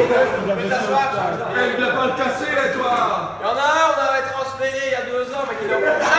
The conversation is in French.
Mais t'asseoir, Il voulait pas le casser, toi. Il y en a un, on avait transféré il y a 2 ans, mais qui est encore